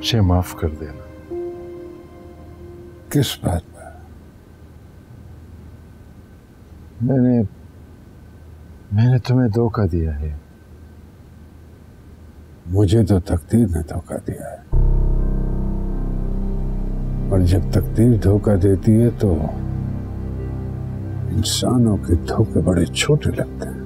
मुझे माफ कर देना। किस बात पर? मैंने तुम्हें धोखा दिया है। मुझे तो तकदीर ने धोखा दिया है, और जब तकदीर धोखा देती है तो इंसानों के धोखे बड़े छोटे लगते हैं।